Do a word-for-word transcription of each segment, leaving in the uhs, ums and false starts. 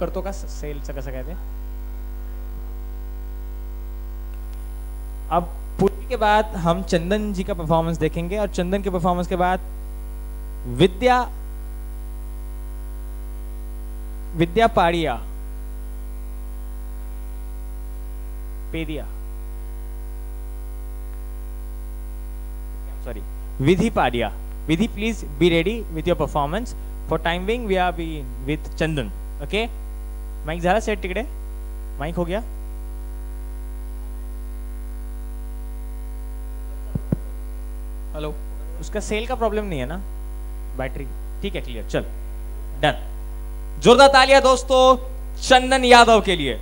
करतो का सेलचं कसं काय ते. अब पूरी के बाद हम चंदन जी का परफॉर्मेंस देखेंगे और चंदन के परफॉर्मेंस के बाद Vidya Vidya Padia Pedia sorry Vidhi Padia. Vidhi, please be ready with your performance. For time being we are be with Chandan. Okay, mike झाला सेट तिकडे, माइक हो गया. हेलो, उसका सेल का प्रॉब्लम नहीं है ना, बैटरी ठीक है, क्लियर. चल डन. जोरदार तालियां दोस्तों चंदन यादव के लिए.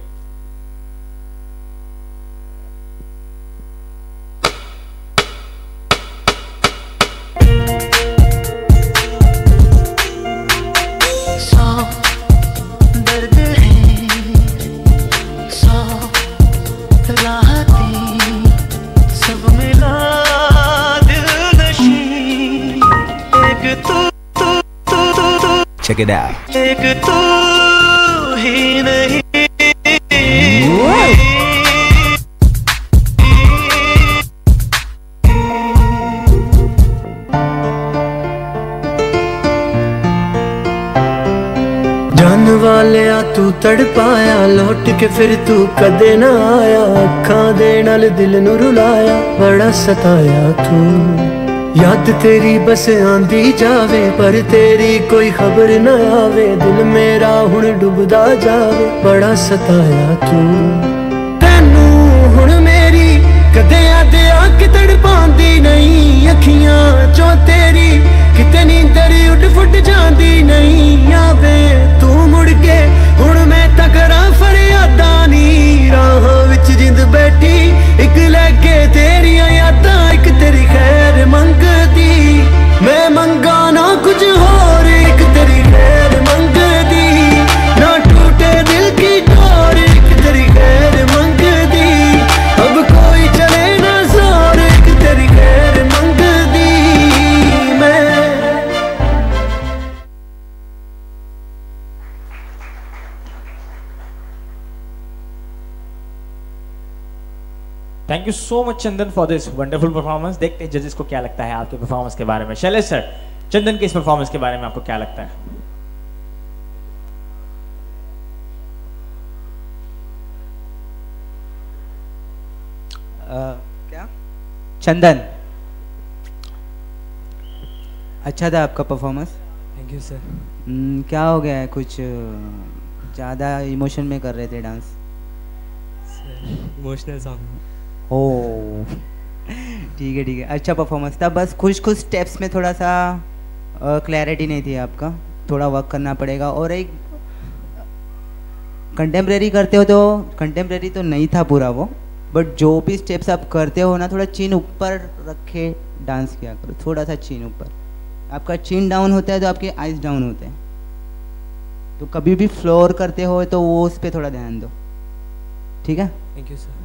Check it out. एक तू ही नहीं जान वाले आ तू तड़पाया, लौट के फिर तू कदे ना आया, अखां दे नाल दिल नू रुलाया, बड़ा सताया तू. याद तेरी बस आंदी जावे पर तेरी कोई खबर न आवे, दिल मेरा हुण डुबदा जावे, बड़ा सताया तू. तैनू हुण मेरी कदे याद आके तड़पांदी नहीं, अखियां चों तेरी किते नींदर उठ फुट जांदी नहीं. आवे तू मुड़ के हुण मैं तकरा फरियादा नी, राह विच जिंद बैठी इक लैके तेरियां यादां, इक तेरी खैर मंगदी, मैं मंगा ना कुछ होर, एक तेरी खैर मंगदी, ना टूटे दिल की डोर, एक तेरी खैर मंगदी, अब कोई चले ना जोर, एक तेरी खैर मंगदी मैं. Thank you so much Chandan for this wonderful performance. देखते हैं जजेस को क्या लगता है आपके परफॉर्मेंस के बारे में. शैलेश सर, चंदन के इस परफॉर्मेंस के बारे में आपको क्या लगता है? uh, क्या चंदन, अच्छा था आपका performance. Thank you sir. hmm, क्या हो गया है, कुछ ज़्यादा इमोशन में कर रहे थे डांस? Emotional song. ओह ठीक है ठीक है, अच्छा परफॉर्मेंस था, बस कुछ कुछ स्टेप्स में थोड़ा सा क्लैरिटी नहीं थी आपका, थोड़ा वर्क करना पड़ेगा. और एक कंटेम्प्रेरी करते हो तो कंटेम्प्रेरी तो नहीं था पूरा वो, बट जो भी स्टेप्स आप करते हो ना, थोड़ा चिन ऊपर रखे डांस किया करो, थोड़ा सा चिन ऊपर. आपका चिन डाउन होता है तो आपके आइज डाउन होते हैं, तो कभी भी फ्लोर करते हो तो वो उस पर थोड़ा ध्यान दो, ठीक है. Thank you sir.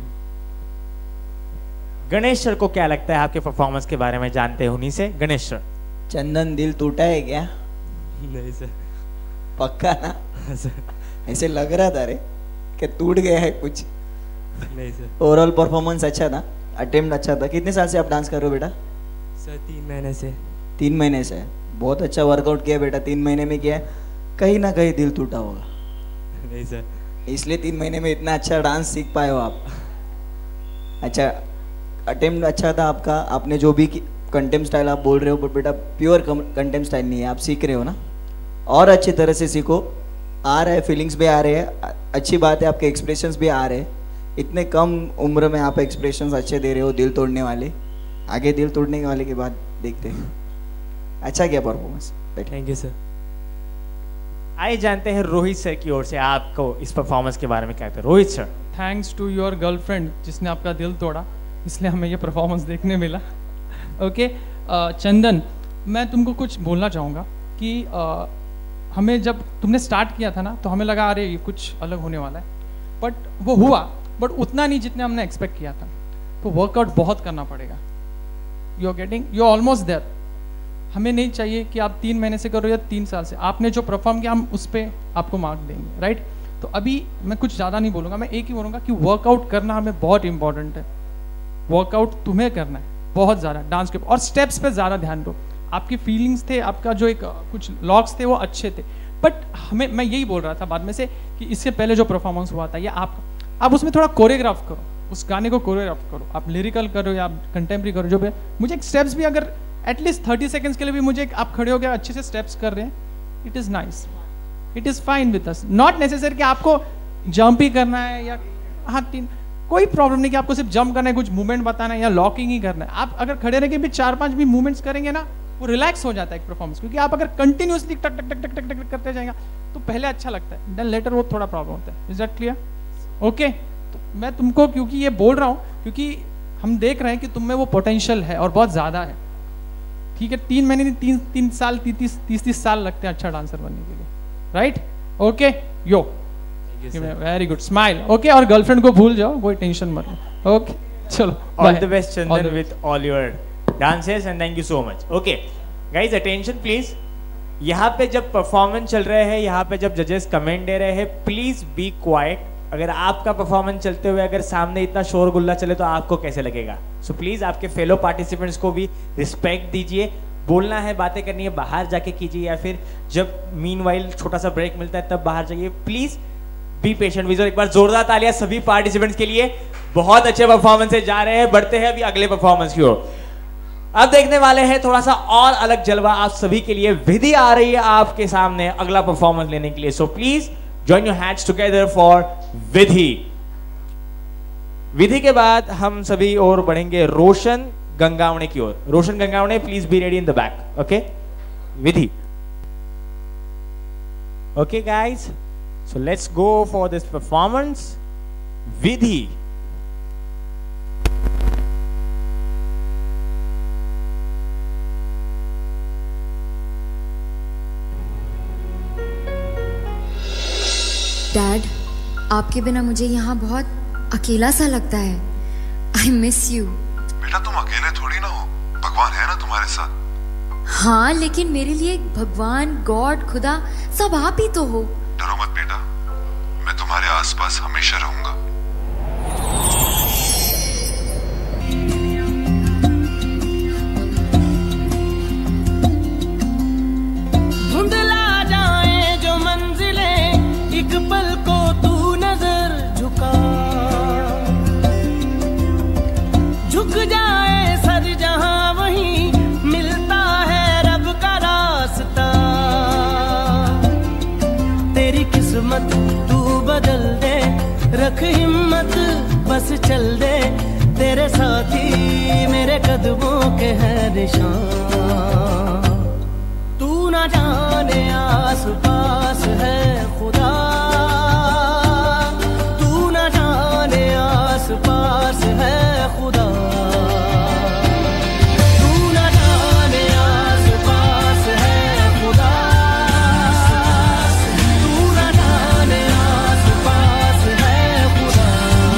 Ganesh sir को क्या लगता है आपके परफॉर्मेंस के बारे में जानते हैं उन्हीं से. गणेश सर. चंदन दिल टूटा है क्या? नहीं सर. पक्का ना? सर. ऐसे लग रहा था रे कि टूट गया है कुछ. नहीं सर. ओवरऑल परफॉर्मेंस अच्छा था, अटेम्प्ट अच्छा था. कितने साल से आप डांस कर रहे हो बेटा? सर तीन महीने से. तीन महीने से. बहुत अच्छा वर्कआउट किया बेटा, तीन महीने में किया. कहीं ना कहीं दिल टूटा होगा. नहीं सर. इसलिए तीन महीने में इतना अच्छा डांस सीख पाए हो आप. अच्छा, अटेम्प्ट अच्छा था आपका. आपने जो भी कंटेम्प स्टाइल आप बोल रहे हो, बट बेटा प्योर कंटेम्प स्टाइल नहीं है, आप सीख रहे हो ना, और अच्छी तरह से सीखो. आ रहा है, फीलिंग्स भी आ रहे हैं, अच्छी बात है, आपके एक्सप्रेशंस भी आ रहे हैं. इतने कम उम्र में आप एक्सप्रेशंस अच्छे दे रहे हो, दिल तोड़ने वाले. आगे दिल तोड़ने वाले के बाद देखते हैं. अच्छा क्या परफॉर्मेंस. Thank you sir. आइए जानते हैं रोहित सर की ओर से आपको इस परफॉर्मेंस के बारे में क्या कहते हैं. Rohit sir. Thanks to your girlfriend जिसने आपका दिल तोड़ा, इसलिए हमें ये परफॉर्मेंस देखने मिला. ओके चंदन, मैं तुमको कुछ बोलना चाहूँगा कि uh, हमें जब तुमने स्टार्ट किया था ना, तो हमें लगा अरे ये कुछ अलग होने वाला है, बट वो हुआ, बट उतना नहीं जितने हमने एक्सपेक्ट किया था. तो वर्कआउट बहुत करना पड़ेगा. You are getting, you are almost there. हमें नहीं चाहिए कि आप तीन महीने से करो या तीन साल से. आपने जो परफॉर्म किया हम उस पर आपको मार्क देंगे, राइट. तो अभी मैं कुछ ज़्यादा नहीं बोलूँगा, मैं एक ही बोलूँगा कि वर्कआउट करना हमें बहुत इंपॉर्टेंट है। वर्कआउट तुम्हें करना है बहुत ज़्यादा डांस के, और स्टेप्स पे ज़्यादा ध्यान दो। आपकी फीलिंग्स थे, आपका जो एक कुछ लॉक्स थे वो अच्छे थे, बट हमें, मैं यही बोल रहा था बाद में से कि इससे पहले जो परफॉर्मेंस हुआ था या आपका, आप उसमें थोड़ा कोरियोग्राफ करो, उस गाने को कोरियोग्राफ करो, आप लिरिकल करो या आप कंटेम्प्रेरी करो, जो भी मुझे एक स्टेप्स भी अगर एटलीस्ट थर्टी सेकेंड्स के लिए भी मुझे एक, आप खड़े हो गए अच्छे से स्टेप्स कर रहे हैं, it is nice, it is fine with us. Not necessary कि आपको जंप ही करना है या हाँ तीन, कोई प्रॉब्लम नहीं कि आपको सिर्फ जंप करना है, कुछ मूवमेंट बताना है या लॉकिंग ही करना है। आप अगर खड़े रह के भी चार पांच भी मूवमेंट्स करेंगे ना, वो रिलैक्स हो जाता है एक परफॉर्मेंस, क्योंकि आप अगर कंटिन्यूसली टक टक टक टक टक टक करते जाएंगे तो पहले अच्छा लगता है, देन लेटर वो थोड़ा प्रॉब्लम होता है। Is that clear? ओके, तो मैं तुमको क्योंकि ये बोल रहा हूँ क्योंकि हम देख रहे हैं कि तुम में वो पोटेंशियल है और बहुत ज़्यादा है। ठीक है, तीन महीने नहीं, तीन तीन साल तीस तीस तीस साल लगते हैं अच्छा डांसर बनने के लिए, right? Okay, yo very good, smile. Okay, और गर्लफ्रेंड को भूल जाओ, कोई टेंशन मत लो। ओके, चलो, all the best Chandan with all your dances and thank you so much. Okay guys, attention please. यहाँ पे जब परफॉर्मेंस चल रहे हैं, यहाँ पे जब जजेस कमेंट दे रहे हैं, प्लीज बी क्वाइट। अगर आपका परफॉर्मेंस चलते हुए अगर सामने इतना शोर गुल्ला चले तो आपको कैसे लगेगा? सो so, प्लीज आपके फेलो पार्टिसिपेंट्स को भी रिस्पेक्ट दीजिए। बोलना है, बातें करनी है, बाहर जाके कीजिए, या फिर जब मीनवाइल छोटा सा ब्रेक मिलता है तब बाहर जाइए। Please be patient with. एक बार जोरदार तालियां सभी पार्टिसिपेंट्स के लिए। बहुत अच्छे परफॉर्मेंस से जा रहे हैं, बढ़ते हैं अभी अगले परफॉर्मेंस की ओर। अब देखने वाले हैं थोड़ा सा और अलग जलवा आप सभी के लिए। विधि आ रही है आपके सामने अगला परफॉर्मेंस लेने के लिए। So please join your hands together for Vidhi. Vidhi के बाद हम सभी और बढ़ेंगे रोशन गंगावणे की ओर। Roshan Gangawane, please be ready in the back. Okay, Vidhi. Okay guys, so let's go for this performance. Vidhi. Dad, आपके बिना मुझे यहाँ बहुत अकेला सा लगता है। I miss you. बेटा तुम अकेले थोड़ी ना हो, भगवान है ना तुम्हारे साथ। हाँ, लेकिन मेरे लिए भगवान, गॉड, खुदा सब आप ही तो हो। डरो मत बेटा, मैं तुम्हारे आसपास हमेशा रहूंगा। धुंधला जाए जो मंजिलें, एक पल को तू नजर झुका, झुक जाए सर जहां वहीं मिलता है रब का रास्ता। तेरी किस्मत तू बदल दे, रख हिम्मत बस चल दे, तेरे साथी मेरे कदमों के है निशान। तू ना जाने आस पास है खुदा, तू ना जाने आस पास है खुदा, तू ना जाने आस पास है खुदा, तू ना जाने आस पास है खुदा।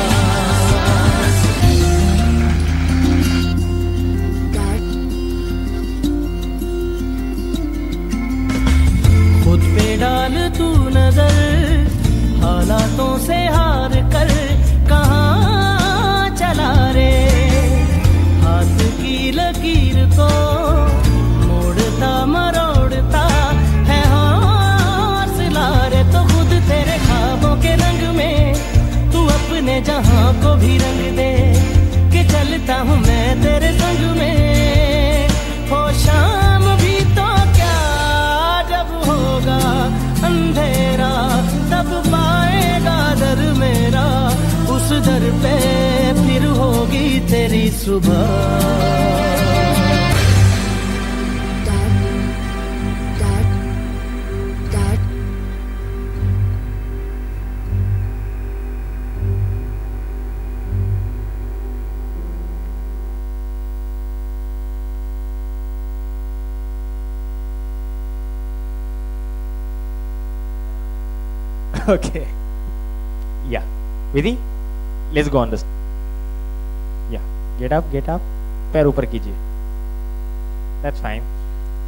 खुद पे डाल तू नजर, हालातों से हार कर कहाँ चला रे। हाथ की लकीर को मोड़ता मरोड़ता है हौसला रे। तो खुद तेरे ख्वाबों के रंग में तू अपने जहां को भी रंग दे, कि चलता हूँ मैं तेरे संग में। हो शाम भी तो क्या, जब होगा अंधेरा तब पाएगा दर मेरा, उस दर पे फिर होगी तेरी सुबह। Okay. Yeah. Vidhi, let's go on this. Yeah. Get up, get up. पैर ऊपर कीजिए. That's fine.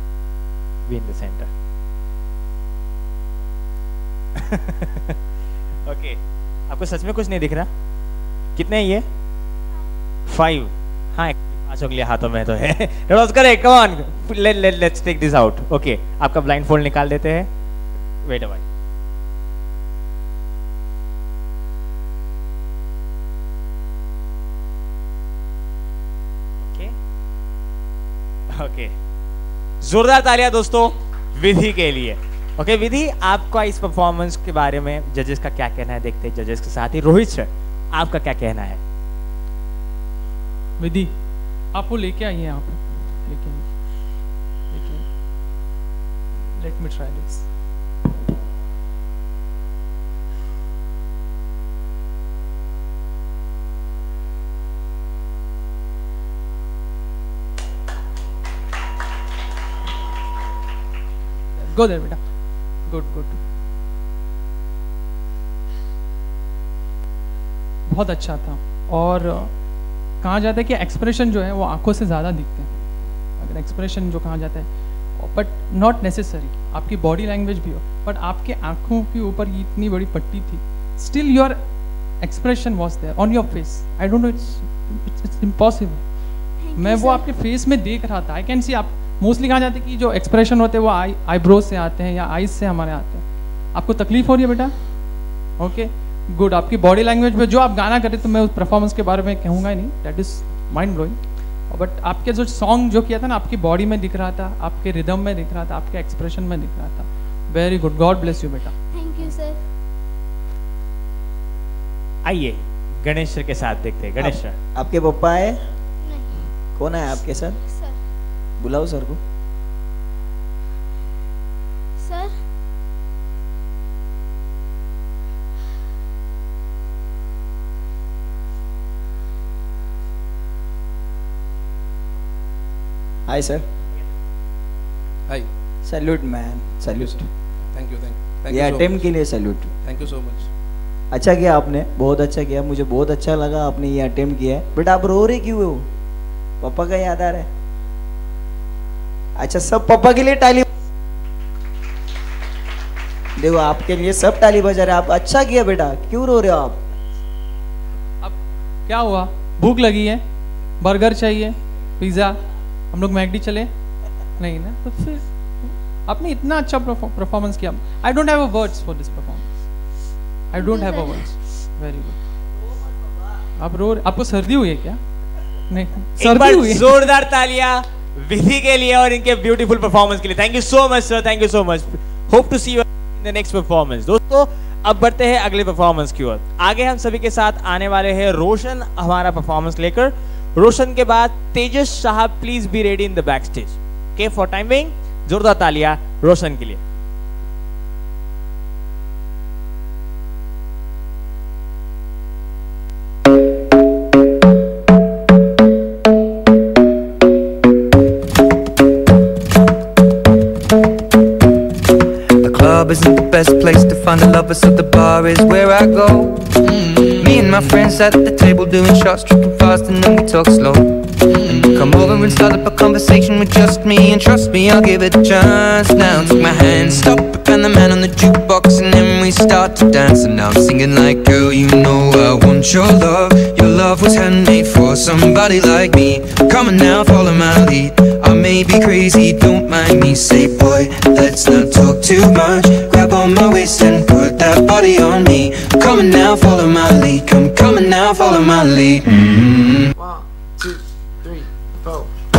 Be in the center. Okay, आपको सच में कुछ नहीं दिख रहा? कितने हैं ये? फाइव। हाँ, पांच उंगलियां हाथों में तो है। That was correct. Come on, let let let's take this out. Okay, आपका ब्लाइंड फोल्ड निकाल देते हैं. Wait a while. Okay. Okay. जोरदार तालियां दोस्तों विधि के लिए. ओके okay, विधि, आपका इस परफॉर्मेंस के बारे में जजेस का क्या कहना है? देखते हैं जजेस के साथ ही रोहित सर, आपका क्या कहना है? विधि, आपको लेके आइए यहाँ पे, लेके लेके let me try this. Go there बेटा, गुड गुड, बहुत अच्छा था. और कहा जाता है कि एक्सप्रेशन जो है वो आंखों से ज़्यादा दिखते हैं. अगर एक्सप्रेशन जो कहा जाता है, बट नॉट नेसेसरी, आपकी बॉडी लैंग्वेज भी हो, बट आपके आंखों के ऊपर ये इतनी बड़ी पट्टी थी, still your expression was there on your face. I don't know, it's it's impossible. मैं वो आपके फेस में देख रहा था. I can see. आप मोस्टली कहा जाता है कि जो एक्सप्रेशन होते हैं वो आई आईब्रोज से आते हैं या आईज से हमारे आते हैं. आपको तकलीफ हो रही है बेटा? Okay good. आपकी बॉडी लैंग्वेज में जो आप गाना करें, तो मैं उस परफॉर्मेंस के बारे में कहूँगा ही नहीं, that is mind blowing. But आपके जो सॉन्ग जो किया था ना, आपकी बॉडी में दिख रहा था, आपके रिदम में दिख रहा था, आपके एक्सप्रेशन में दिख रहा था. Very good, God bless you बेटा. Thank you sir. आइए गणेश सर के साथ देखते हैं. गणेश सर, आपके पापा है? नहीं कौन है आपके साथ? सर. बुलाओ सर को. Sir hi sir. Hi. Salute man, salute. Thank you, thank you. ये अटेम्प्ट के लिए salute. Thank you so much. अच्छा किया आपने, बहुत अच्छा किया. मुझे बहुत अच्छा लगा आपने ये अटेम्प्ट किया है. बेटा आप रो रहे क्यों हो? पापा का याद आ रहा है? अच्छा, सब पापा के लिए ताली. देखो आपके लिए सब ताली बजा रहे. आप अच्छा किया बेटा. क्यों रो रहे हो आप? अब क्या हुआ? भूख लगी है, बर्गर चाहिए, पिज्ज़ा, हम लोग मैकडी चले? नहीं ना, तो फिर आपने इतना अच्छा परफॉर्मेंस किया. I don't have a words for this performance. I don't have a words. Very good. आप रो, आपको सर्दी हुई है क्या? नहीं, सर्दी हुई है. जोरदार तालियां विधि के लिए और इनके ब्यूटीफुल परफॉर्मेंस के लिए. Thank you so much sir, thank you so much. Hope to see you in the next performance. दोस्तों अब बढ़ते हैं अगले परफॉर्मेंस की ओर. आगे हम सभी के साथ आने वाले हैं रोशन हमारा परफॉर्मेंस लेकर. रोशन के बाद तेजस साहब, please be ready in the back stage. Okay, for time being जोरदार तालियां रोशन के लिए. Isn't the best place to find a lover, so the bar is where I go. Mm-hmm. Me and my friends at the table doing shots, tripping fast and then we talk slow. Mm-hmm. Come over and start up a conversation with just me, and trust me, I'll give it a chance. Now take my hand, stop it, and the man on the jukebox, and then we start to dance. And now I'm singing like, girl, you know I want your love. Your love was handmade for somebody like me. Come on now, follow my lead. I may be crazy, don't mind me. Say, boy, let's not talk too much. Grab on my waist and put that body on me. Come on now, follow my lead. Come, come on now, follow my lead. Mm-hmm. One, two, three, four.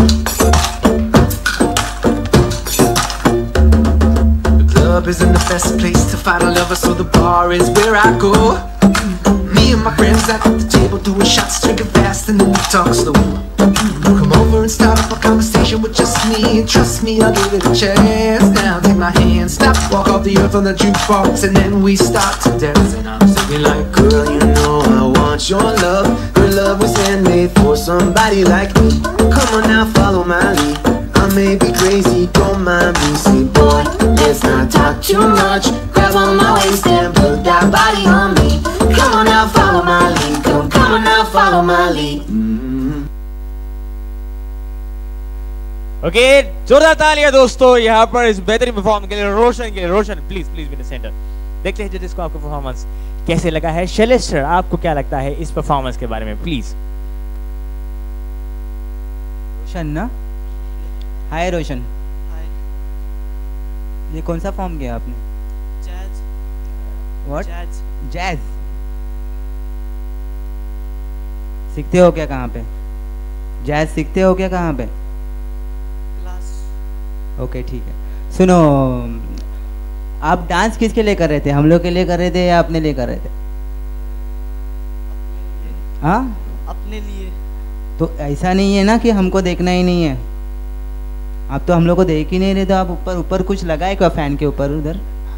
The club isn't the best place to find a lover, so the bar is where I go. Me and my friends at the table doing shots, drinking fast and then we talk slow. Come over and start up a conversation with just me, and trust me, I'll give it a chance. Now take my hand, stop, walk off the earth on the jukebox, and then we start to dance. And I'm singing like, girl, you know I want your love. Your love was handmade for somebody like me. Come on now, follow my lead. I may be crazy, don't mind me. Say, boy, let's not talk too much. Grab on my waist and put that body on me. Come on now, follow my lead. Come, come on now, follow my lead. Okay okay, जोरदार तालियां दोस्तों यहाँ पर इस बेहतरीन performance के लिए रोशन के लिए. Roshan please please be in the center. देखते हैं जजेस को आपका परफॉर्मेंस कैसे लगा है? शैलेश सर, आपको क्या लगता है इस परफॉर्मेंस के बारे में, प्लीज? रोशन ना, हाय रोशन। ये कौन सा फॉर्म किया आपने? जैज। व्हाट? जैज। जैज सीखते हो क्या? कहाँ पे जैज सीखते हो क्या? कहाँ पे? क्लास। ओके ठीक है। सुनो, आप डांस किसके लिए कर रहे थे? हम लोग के लिए कर रहे थे या अपने लिए कर रहे थे? हाँ, अपने लिए। तो ऐसा नहीं है ना कि हमको देखना ही नहीं है। आप तो हम लोग को देख ही नहीं रहे, तो आप ऊपर ऊपर कुछ लगाए क्या फैन के ऊपर उधर?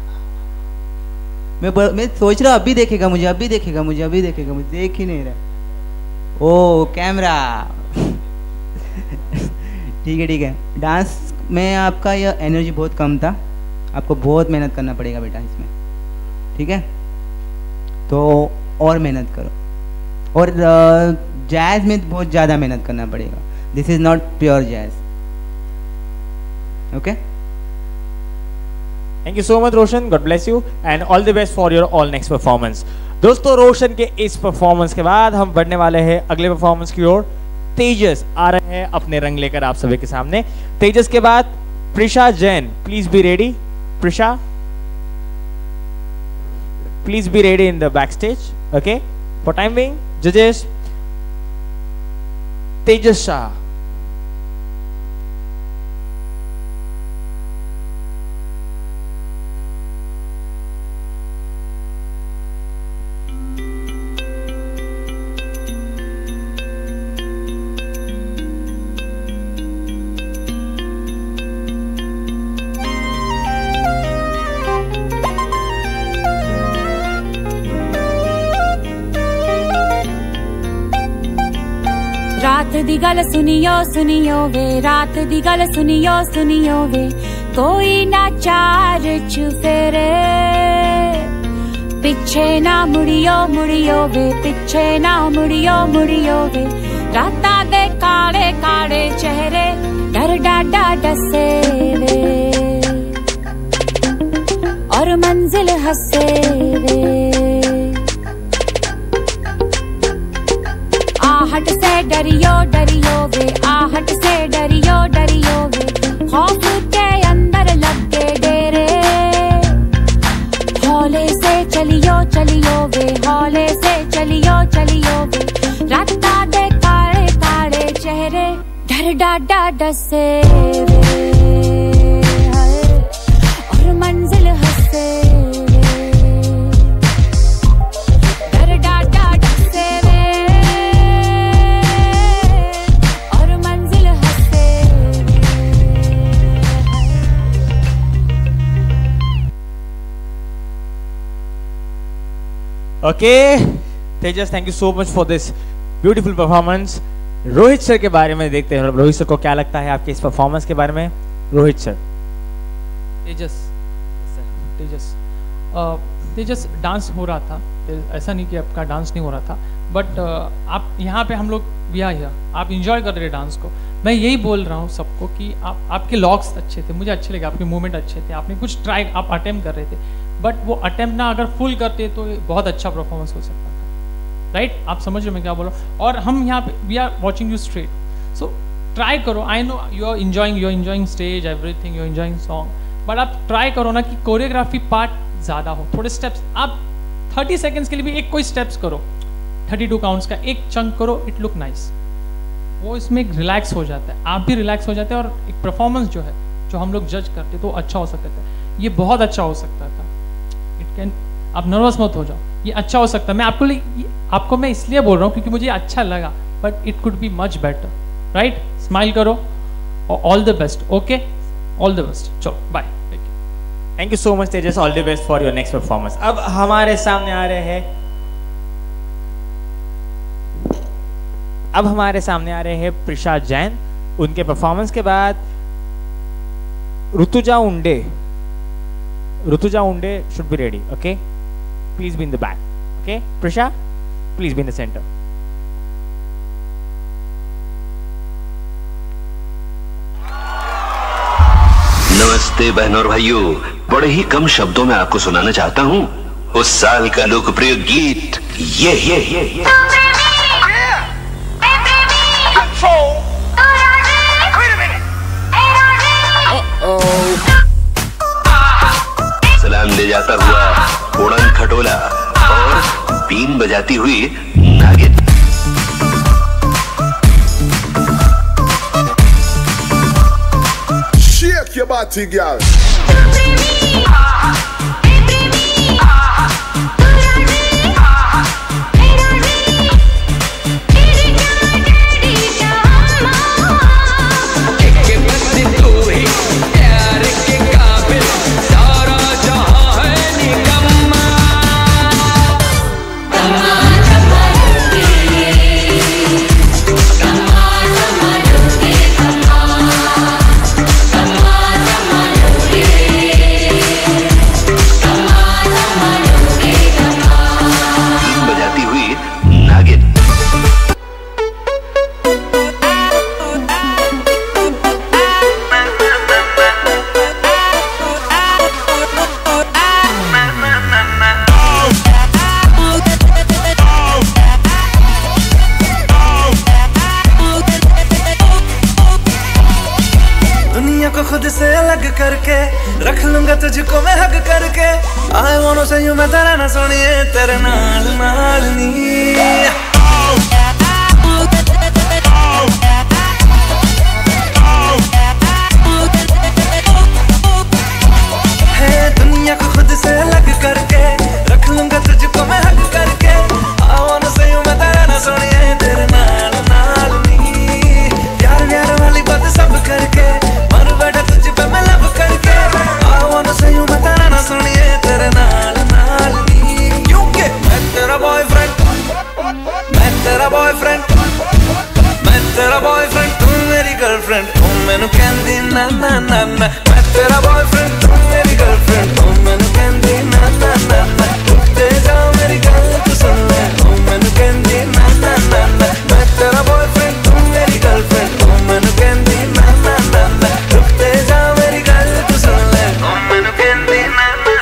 मैं ब, मैं सोच रहा हूँ अभी देखेगा मुझे, अभी देखेगा मुझे, अभी देखेगा मुझे, देख ही नहीं रहा। ओ कैमरा। ठीक है ठीक है। डांस में आपका यह एनर्जी बहुत कम था, आपको बहुत मेहनत करना पड़ेगा बेटा इसमें, ठीक है? तो और मेहनत करो। और जैज में बहुत ज़्यादा मेहनत करना पड़ेगा। This is not pure jazz. Okay, thank you so much Roshan, God bless you and all the best for your all next performance. दोस्तों, रोशन के इस परफॉर्मेंस के बाद हम बढ़ने वाले हैं अगले परफॉर्मेंस की ओर। तेजस आ रहे हैं अपने रंग लेकर आप सभी के सामने। तेजस के बाद Prisha Jain, please be ready. Prisha, please be ready in the back stage. Okay, for time being जजेस तेजस शाह। रात दी गल सुनियो सुनियो वे, रात दी गल सुनियो सुनियो वे, कोई ना चार चुफेरे, पिछे ना मुड़ियो मुड़ियो वे, पिछे ना मुड़ियो मुड़ियो वे, राता दे काले काले चेहरे डर डाडा डसे वे, और मंजिल हंसे वे, आहट से डरियो डरियो वे, आहट से डरियो डरियो वे, खौफ के अंदर लग के डेरे, हौले से चलियो चलियो वे, हौले से चलियो चलियो वे, राता दे काले काले चेहरे डर डाडा डसे वे, और मंजिल हंसे okay Tejas, thank you so much for this beautiful performance. Rohit sir के बारे में देखते हैं, रोहित सर को क्या लगता है आपके इस परफॉर्मेंस के बारे में? रोहित सर। तेजस तेजस तेजस डांस हो रहा था, ऐसा नहीं कि आपका डांस नहीं हो रहा था, बट आप यहाँ पे हम लोग वी आर हियर, आप इंजॉय कर रहे डांस को। मैं यही बोल रहा हूँ सबको कि आप आपके लॉक्स अच्छे थे, मुझे अच्छे लगे, आपके मूवमेंट अच्छे थे, आपने कुछ ट्राई, आप अटेम्प्ट कर रहे थे, बट वो अटेम्प्ट ना अगर फुल करते तो बहुत अच्छा परफॉर्मेंस हो सकता था, राइट right? आप समझ रहे हो मैं क्या बोल रहा हूँ? और हम यहाँ पे we are watching you straight, so try करो। I know you are enjoying you are enjoying stage everything, you are enjoying song, but आप ट्राई करो ना कि कोरियोग्राफी पार्ट ज़्यादा हो, थोड़े स्टेप्स आप थर्टी सेकेंड्स के लिए भी एक कोई स्टेप्स करो, थर्टी टू काउंट्स का एक चंक करो, इट लुक नाइस, वो इसमें एक रिलैक्स हो जाता है, आप भी रिलैक्स हो जाते हैं, और एक परफॉर्मेंस जो है जो हम लोग जज करते तो अच्छा हो सकता है, ये बहुत अच्छा हो सकता था। इट कैन, आप नर्वस मत हो जाओ, ये अच्छा हो सकता है। मैं आपको आपको मैं इसलिए बोल रहा हूँ क्योंकि मुझे अच्छा लगा, but it could be much better, right? Smile करो और all the best. Okay, all the best, चलो bye. Thank you so much Tejas, all the best for your next performance. अब हमारे सामने आ रहे हैं अब हमारे सामने आ रहे हैं प्रिशा जैन। उनके परफॉर्मेंस के बाद Rutuja Unde, Rutuja Unde should be ready. Okay, please be in the back. Okay Prisha, please be in the center. नमस्ते बहनों और भाइयों, बड़े ही कम शब्दों में आपको सुनाना चाहता हूँ उस साल का लोकप्रिय गीत ये ये ये ये सलाम ले जाता हुआ उड़न खटोला और बीन बजाती हुई नागिन। Shake your body, girl. खुद से अलग करके रख लूंगा तुझको मैं हक करके। I wanna say you मैं तेरा ना सुनिए तेरे नाल नाल नी। दुनिया को खुद से अलग करके रख लूंगा तुझको मैं हक करके। I wanna say you मैं तेरा ना सुनिए तेरे नाल नाल नी। प्यार प्यार वाली बात सब करके मर बैठा तुझ पे मैं लब करके। I wanna say you मैं तेरा ना सुनिए तेरे नाल नाल नी। क्योंकि मैं तेरा बॉयफ्रेंड मैं तेरा बॉयफ्रेंड मैं तेरा बॉयफ्रेंड तू मेरी गर्लफ्रेंड। तू मैनू कहंदी ना ना ना ना मैं तेरा बॉयफ्रेंड तू मेरी गर्लफ्रेंड। तू मैनू कहंदी ना ना ना ना उठते जाओ मेरी गल तू सुन ले। तू मैनू कहंदी ना ना ना ना मैं तेरा बॉयफ्रेंड तू मेरी गर्लफ्रेंड। तू मैनू कहंदी ना ना ना ना उठते जाओ मेरी गल तू सुन ले। तू मैनू कहंदी ना ना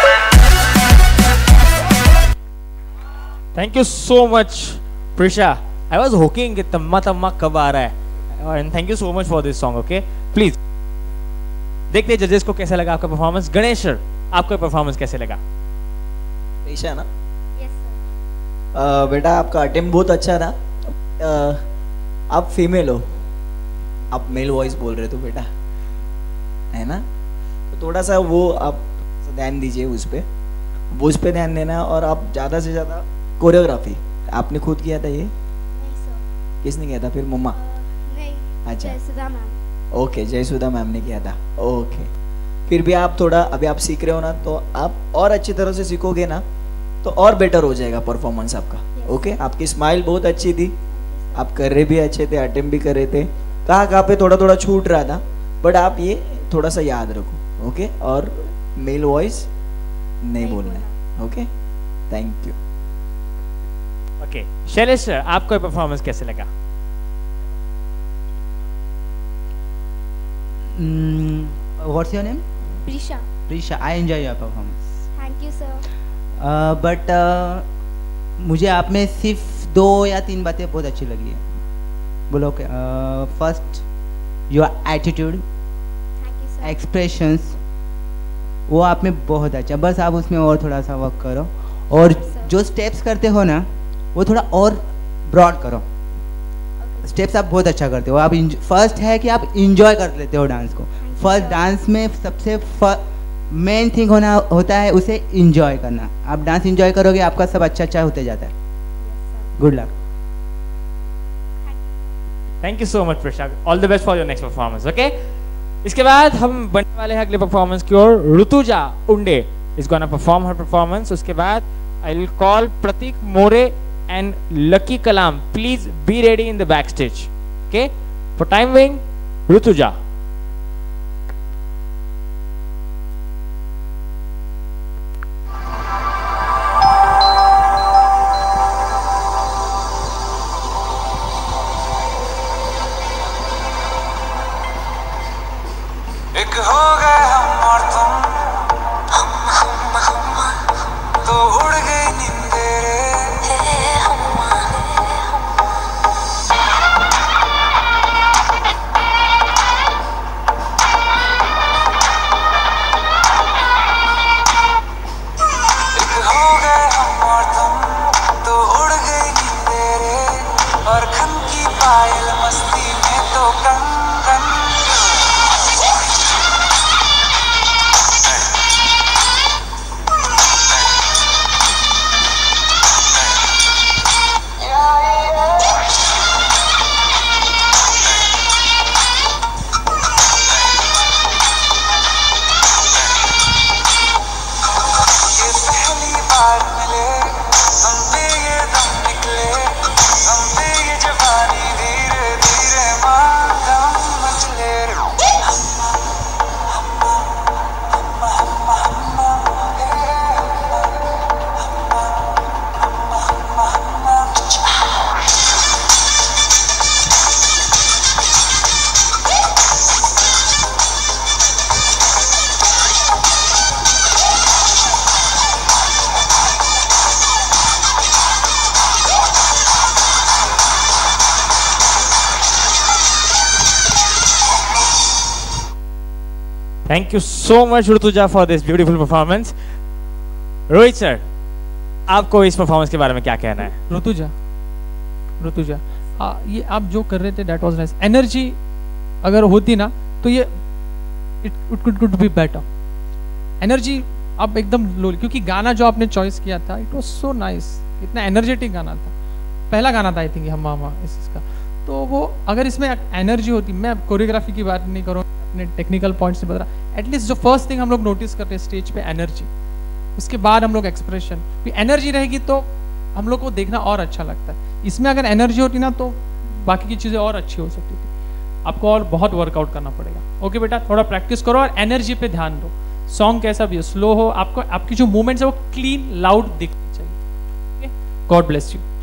ना। Thank you so much Prisha. I was hoping तम्मा तम्मा कब आ रहा है। And thank you so much for this song. Okay please देखते हैं जजेस को कैसा लगा आपका परफॉर्मेंस। गणेश सर आपका परफॉर्मेंस कैसे लगा? प्रिशा ना yes, uh, बेटा आपका अटेम्प्ट बहुत अच्छा था। uh, आप फीमेल हो, आप मेल वॉइस बोल रहे थे बेटा, है ना? तो थोड़ा सा वो आप ध्यान दीजिए उस पर, वो उस पर ध्यान देना। और आप ज़्यादा से ज़्यादा कोरियोग्राफी आपने खुद किया था? ये नहीं सर। किसने किया था फिर? मम्मा? नहीं, अच्छा Jayasudha ma'am. Okay Jayasudha ma'am ने किया था। ओके फिर भी आप थोड़ा अभी आप सीख रहे हो ना, तो आप और अच्छी तरह से सीखोगे ना तो और बेटर हो जाएगा परफॉर्मेंस आपका। Okay yes. आपकी स्माइल बहुत अच्छी थी, आप कर रहे भी अच्छे थे, अटेम्प्ट भी कर रहे थे। कहाँ कहाँ पे थोड़ा थोड़ा छूट रहा था, बट आप ये थोड़ा सा याद रखो। ओके और मेल वॉइस नहीं बोलना है। Okay thank you. Okay Shailesh sir आपका परफॉर्मेंस कैसे लगा? What's your name? Prisha. Prisha, I enjoy your performance. Thank you sir. But मुझे आप में सिर्फ दो या तीन बातें बहुत अच्छी लगी है। बोलो के फर्स्ट योर एटीट्यूड, एक्सप्रेशंस, वो आप में बहुत अच्छा, बस आप उसमें और थोड़ा सा वर्क करो। और जो स्टेप्स करते हो ना वो थोड़ा और ब्रॉड करो। स्टेप्स आप बहुत अच्छा करते हो। आप फर्स्ट है कि आप इंजॉय कर लेते हो डांस को। फर्स्ट डांस में सबसे मेन थिंग होना होता है उसे इंजॉय करना। आप डांस इंजॉय करोगे आपका सब अच्छा अच्छा होते जाता है। Good luck. Thank you so much Prisha, all the best for your next performance. Okay इसके बाद हम बनने वाले हैं अगले परफॉर्मेंस की ओर। Rutuja Unde is gonna perform her performance. उसके बाद I will call Prateek More and Lucky Kalam. Please be ready in the back stage. Okay for time being Rutuja. एक हो गए हम और तुम, हम हम हम तो thank you so much Rutuja for this beautiful performance. Rohit sir, आपको इस परफॉर्मेंस के बारे में क्या कहना है? ऋतुजा ऋतुजा हाँ, ये आप जो कर रहे थे दैट वाज नाइस। एनर्जी अगर होती ना तो ये it could could be better. Energy आप एकदम लो, क्योंकि गाना जो आपने चॉइस किया था इट वाज सो नाइस, इतना एनर्जेटिक गाना था, पहला गाना था आई थिंक हम मामा इसका। तो वो अगर इसमें एनर्जी होती, मैं कोरियोग्राफी की बात नहीं करूँ, अपने टेक्निकल पॉइंट से बता, एटलीस्ट जो फर्स्ट थिंग हम लोग नोटिस करते हैं स्टेज पे एनर्जी, उसके बाद हम लोग एक्सप्रेशन। एनर्जी रहेगी तो हम लोग को देखना और अच्छा लगता है। इसमें अगर एनर्जी होती ना तो बाकी की चीज़ें और अच्छी हो सकती थी। आपको और बहुत वर्कआउट करना पड़ेगा। ओके बेटा, थोड़ा प्रैक्टिस करो और एनर्जी पे ध्यान दो। सॉन्ग कैसा भी हो, स्लो हो, आपको आपकी जो मूवमेंट्स है वो क्लीन लाउड दिखनी चाहिए। God bless you.